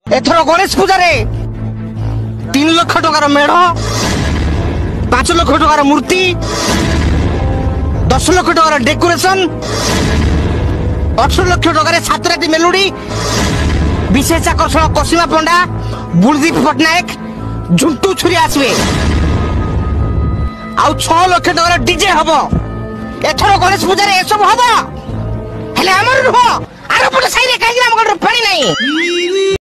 एथर गणेश पूजा 3 लाख टकार मेढ़ 5 लाख टकार मूर्ति 10 लाख टकार डेकोरेशन 18 लाख टकार 7 राति मेलोडी विशेष आकर्षण कसीमा पंडा बुलदीप पटनायक झुंटू छुरी आसवे आउ 6 लाख टकार डीजे हबो एथर गणेश पूजा रे सब हबो हेले हमर नुह आरो पटे साइरे काई हम पानी नहीं।